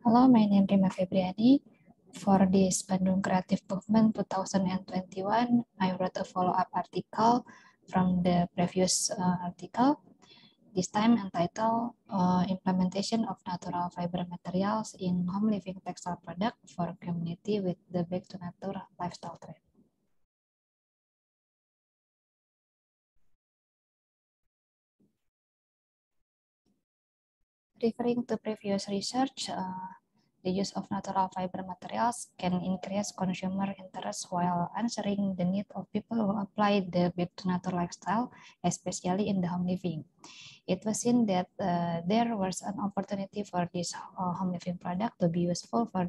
Hello, my name is Rima Febriani. For this Bandung Creative Movement 2021, I wrote a follow-up article from the previous article, this time entitled Implementation of Natural Fiber Materials in Home Living Textile Product for Community with the Back to Nature Lifestyle Trend. Referring to previous research, the use of natural fiber materials can increase consumer interest while answering the need of people who apply the back to nature lifestyle, especially in the home living. It was seen that there was an opportunity for this home living product to be useful for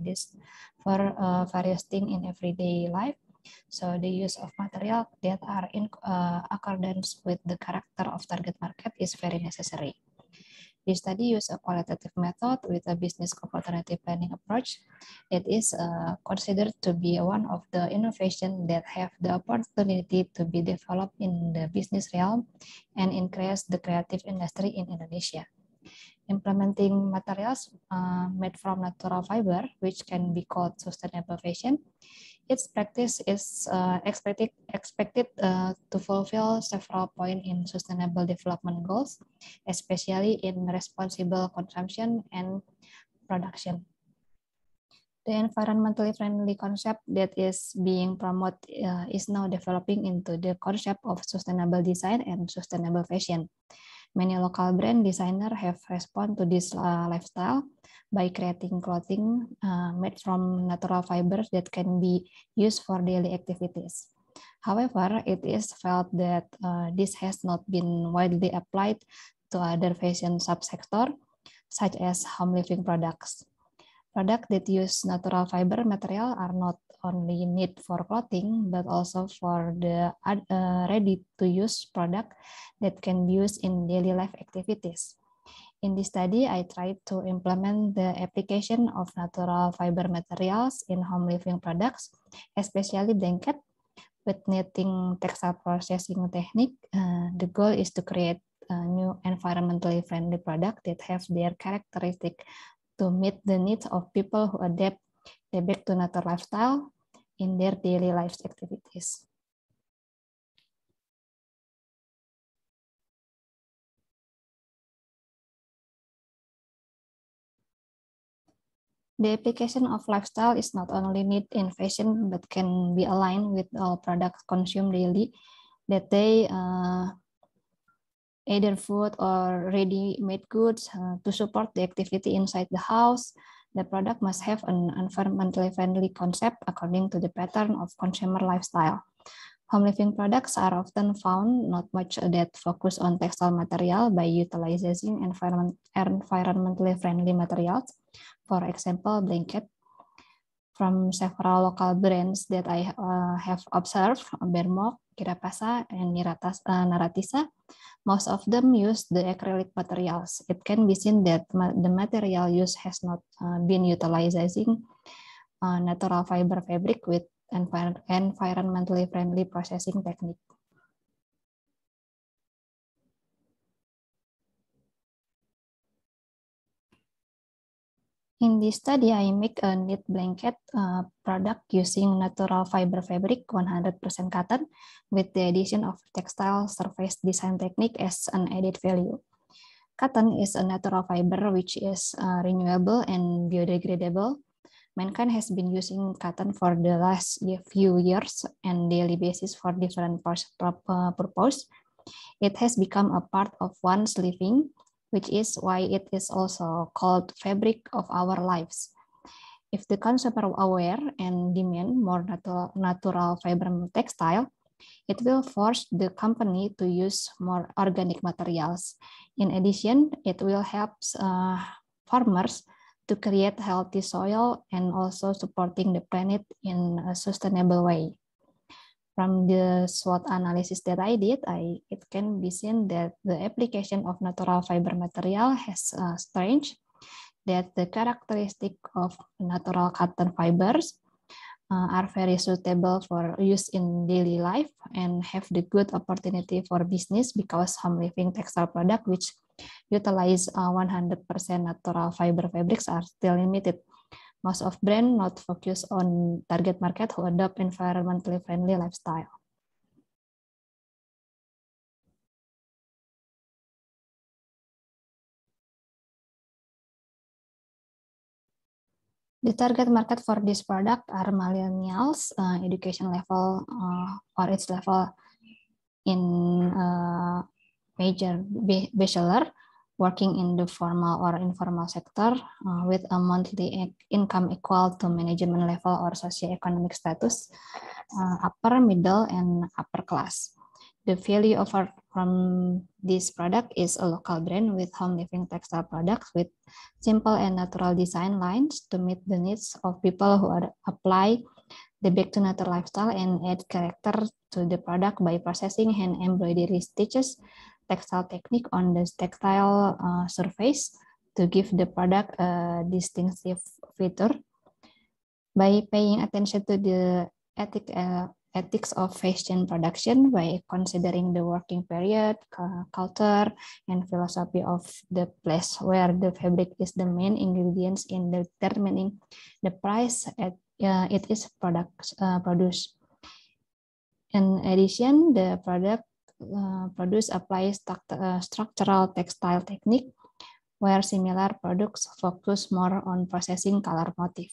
various things in everyday life. So the use of material that are in accordance with the character of target market is very necessary. The study used a qualitative method with a business opportunity planning approach. It is considered to be one of the innovations that have the opportunity to be developed in the business realm and increase the creative industry in Indonesia. Implementing materials made from natural fiber, which can be called sustainable fashion, its practice is expected to fulfill several points in sustainable development goals, especially in responsible consumption and production. The environmentally friendly concept that is being promoted is now developing into the concept of sustainable design and sustainable fashion. Many local brand designers have responded to this lifestyle by creating clothing made from natural fibers that can be used for daily activities. However, it is felt that this has not been widely applied to other fashion subsectors, such as home living products. Products that use natural fiber material are not only need for clothing, but also for the ready-to-use product that can be used in daily life activities. In this study, I tried to implement the application of natural fiber materials in home living products, especially blanket, with knitting textile processing technique. The goal is to create a new environmentally friendly product that have their characteristic to meet the needs of people who adapt the back to nature lifestyle in their daily life activities. The application of lifestyle is not only needed in fashion, but can be aligned with all products consumed daily, that they either food or ready-made goods to support the activity inside the house. The product must have an environmentally friendly concept according to the pattern of consumer lifestyle. Home living products are often found not much that focus on textile material by utilizing environmentally friendly materials. For example, blanket. From several local brands that I have observed, Bermok, Kirapasa, and Naratisa, most of them use the acrylic materials. It can be seen that the material used has not been utilizing natural fiber fabric with environmentally friendly processing technique. In this study, I make a knit blanket product using natural fiber fabric, 100% cotton, with the addition of textile surface design technique as an added value. Cotton is a natural fiber which is renewable and biodegradable. Mankind has been using cotton for the last few years and daily basis for different purposes. It has become a part of one's living, which is why it is also called fabric of our lives. If the consumer aware and demand more natural fiber textile, it will force the company to use more organic materials. In addition, it will help farmers to create healthy soil and also supporting the planet in a sustainable way. From the SWOT analysis that I did, it can be seen that the application of natural fiber material has strength, that the characteristic of natural cotton fibers are very suitable for use in daily life and have the good opportunity for business because home living textile product which utilize 100% natural fiber fabrics are still limited Most of brand not focus on target market who adopt environmentally friendly lifestyle. The target market for this product are millennials, education level or its level in major bachelor, working in the formal or informal sector with a monthly income equal to management level or socioeconomic status, upper, middle, and upper class. The value offered from this product is a local brand with home living textile products with simple and natural design lines to meet the needs of people who apply the back to nature lifestyle and add character to the product by processing hand embroidery stitches, textile technique on the textile surface to give the product a distinctive feature. By paying attention to the ethics of fashion production by considering the working period, culture, and philosophy of the place where the fabric is the main ingredients in determining the price at it is produced. In addition, the product produced applies structural textile technique where similar products focus more on processing color motif.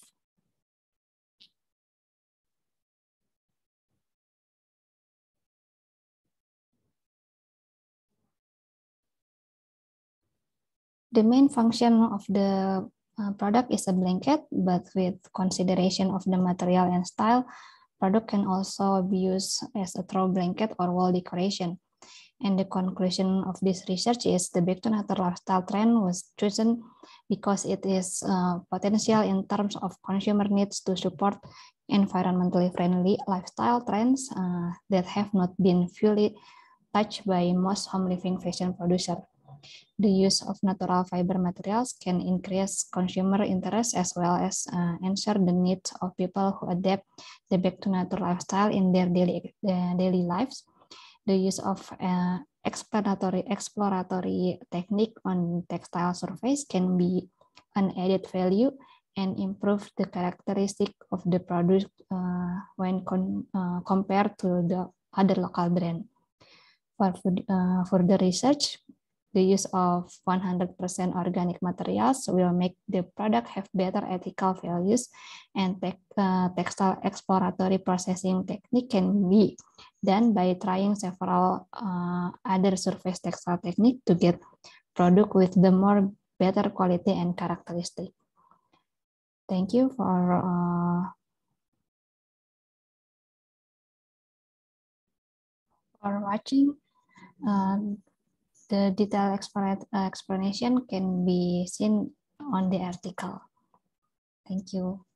The main function of the product is a blanket, but with consideration of the material and style, product can also be used as a throw blanket or wall decoration. And the conclusion of this research is the back to nature lifestyle trend was chosen because it is potential in terms of consumer needs to support environmentally friendly lifestyle trends that have not been fully touched by most home living fashion producers. The use of natural fiber materials can increase consumer interest as well as answer the needs of people who adapt the back to nature lifestyle in their daily lives. The use of exploratory technique on textile surface can be an added value and improve the characteristic of the product when compared to the other local brand. For the research, the use of 100% organic materials will make the product have better ethical values, and textile exploratory processing technique can be done by trying several other surface textile technique to get product with the more better quality and characteristic. Thank you for watching. The detailed explanation can be seen on the article. Thank you.